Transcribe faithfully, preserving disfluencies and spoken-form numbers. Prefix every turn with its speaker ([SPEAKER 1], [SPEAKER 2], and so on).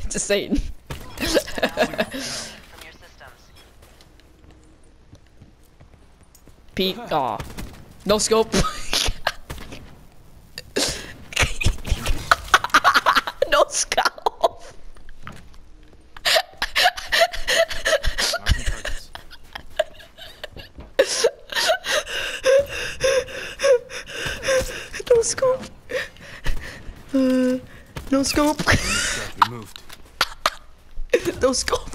[SPEAKER 1] Just saying. Pete, aw. No scope. No scope. No scope. Uh, no scope.
[SPEAKER 2] Moved.
[SPEAKER 1] No scope.